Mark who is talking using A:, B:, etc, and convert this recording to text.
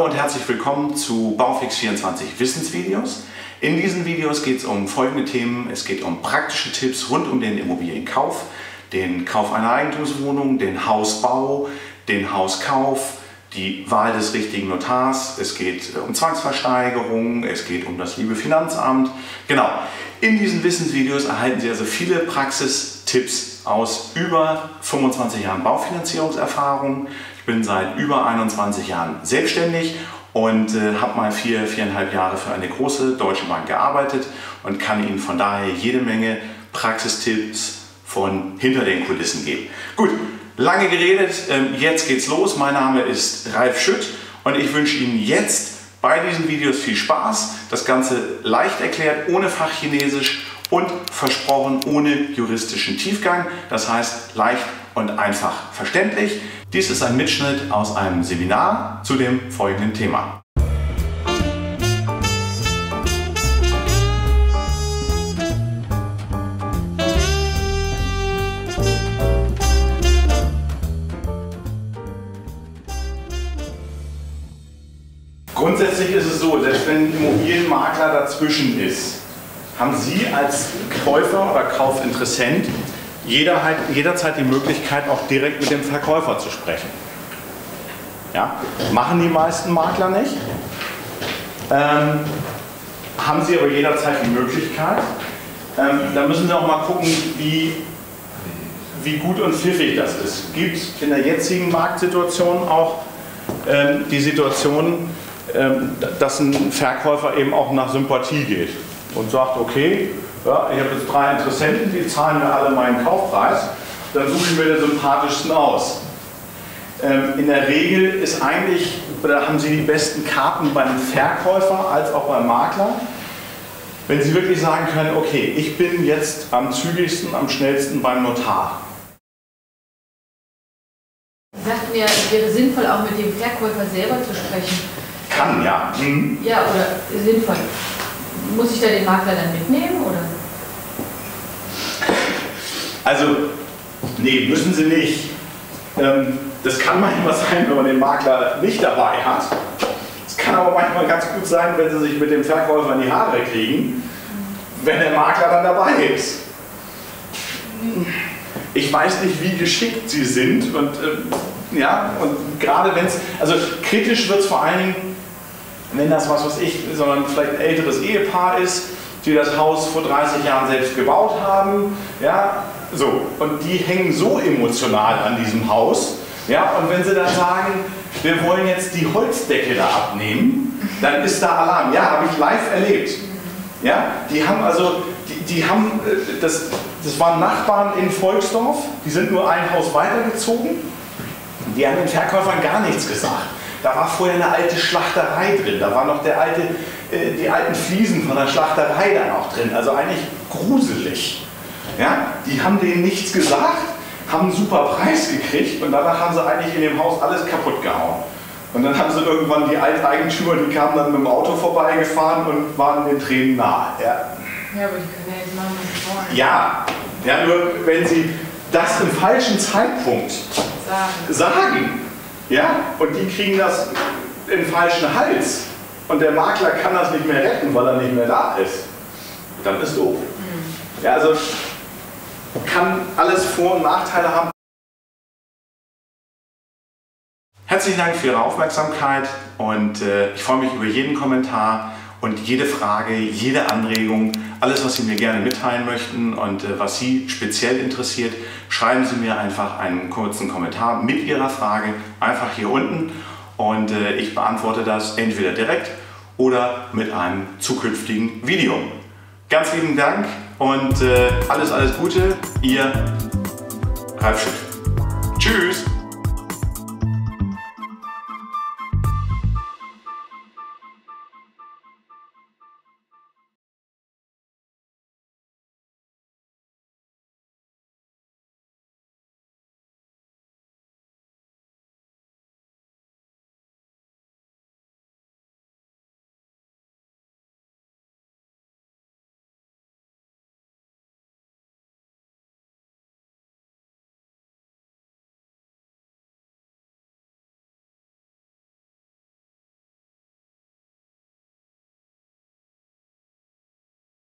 A: Hallo und herzlich willkommen zu Baufix24 Wissensvideos. In diesen Videos geht es um folgende Themen. Es geht um praktische Tipps rund um den Immobilienkauf, den Kauf einer Eigentumswohnung, den Hausbau, den Hauskauf, die Wahl des richtigen Notars. Es geht um Zwangsversteigerung, es geht um das liebe Finanzamt. Genau, in diesen Wissensvideos erhalten Sie also viele Praxistipps aus über 25 Jahren Baufinanzierungserfahrung. Ich bin seit über 21 Jahren selbstständig und habe mal 4,5 Jahre für eine große deutsche Bank gearbeitet und kann Ihnen von daher jede Menge Praxistipps von hinter den Kulissen geben. Gut, lange geredet, jetzt geht's los. Mein Name ist Ralf Schütt und ich wünsche Ihnen jetzt bei diesen Videos viel Spaß. Das Ganze leicht erklärt, ohne Fachchinesisch und versprochen ohne juristischen Tiefgang. Das heißt leicht und einfach verständlich. Dies ist ein Mitschnitt aus einem Seminar zu dem folgenden Thema. Grundsätzlich ist es so, selbst wenn ein Immobilienmakler dazwischen ist, haben Sie als Käufer oder Kaufinteressent jederzeit die Möglichkeit, auch direkt mit dem Verkäufer zu sprechen. Ja? Machen die meisten Makler nicht. Haben Sie aber jederzeit die Möglichkeit. Da müssen Sie auch mal gucken, wie gut und pfiffig das ist. Es gibt in der jetzigen Marktsituation auch die Situation, dass ein Verkäufer eben auch nach Sympathie geht und sagt, okay, ja, ich habe jetzt 3 Interessenten, die zahlen mir alle meinen Kaufpreis, dann suche ich mir den sympathischsten aus. In der Regel ist eigentlich, da haben Sie die besten Karten beim Verkäufer als auch beim Makler, wenn Sie wirklich sagen können, okay, ich bin jetzt am zügigsten, am schnellsten beim Notar.
B: Sie sagten ja, es wäre sinnvoll, auch mit dem Verkäufer selber zu sprechen.
A: Kann, ja. Mhm.
B: Ja, oder sinnvoll. Muss ich da den Makler dann mitnehmen, oder?
A: Also, nee, müssen Sie nicht. Das kann manchmal sein, wenn man den Makler nicht dabei hat. Es kann aber manchmal ganz gut sein, wenn Sie sich mit dem Verkäufer in die Haare kriegen, wenn der Makler dann dabei ist. Ich weiß nicht, wie geschickt Sie sind und ja, und gerade wenn es, also kritisch wird es vor allen Dingen, wenn das sondern vielleicht ein älteres Ehepaar ist, die das Haus vor 30 Jahren selbst gebaut haben, ja, so, und die hängen so emotional an diesem Haus, ja, und wenn sie dann sagen, wir wollen jetzt die Holzdecke da abnehmen, dann ist da Alarm. Ja, habe ich live erlebt. Ja, die haben also, das waren Nachbarn in Volksdorf, die sind nur ein Haus weitergezogen, die haben den Verkäufern gar nichts gesagt. Da war vorher eine alte Schlachterei drin, da waren noch die alten Fliesen von der Schlachterei da noch drin, also eigentlich gruselig. Ja? Die haben denen nichts gesagt, haben einen super Preis gekriegt und danach haben sie eigentlich in dem Haus alles kaputt gehauen. Und dann haben sie irgendwann die Alteigentümer, die kamen dann mit dem Auto vorbeigefahren und waren den Tränen nahe. Ja,
B: Ja, aber die können ja jetzt machen, was sie wollen.
A: Ja, nur wenn sie das im falschen Zeitpunkt sagen, ja, und die kriegen das im falschen Hals und der Makler kann das nicht mehr retten, weil er nicht mehr da ist, dann ist doof. Ja, also kann alles Vor- und Nachteile haben. Herzlichen Dank für Ihre Aufmerksamkeit und ich freue mich über jeden Kommentar und jede Frage, jede Anregung, alles, was Sie mir gerne mitteilen möchten und was Sie speziell interessiert, schreiben Sie mir einfach einen kurzen Kommentar mit Ihrer Frage einfach hier unten und ich beantworte das entweder direkt oder mit einem zukünftigen Video. Ganz lieben Dank und alles Gute, Ihr Ralf Schütt. Tschüss!